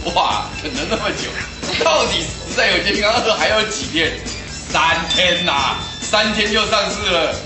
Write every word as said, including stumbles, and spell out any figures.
哇，等了那么久，到底实在有健康二还有几天？三天呐、啊，三天就上市了。